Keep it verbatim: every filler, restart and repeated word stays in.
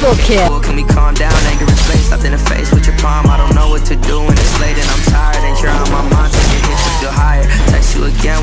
Triple kill. Can we calm down? Anger is face, slapped in the face with your palm. I don't know what to do when it's late and I'm tired. And you're on my mind, take your hits to feel higher. Text you again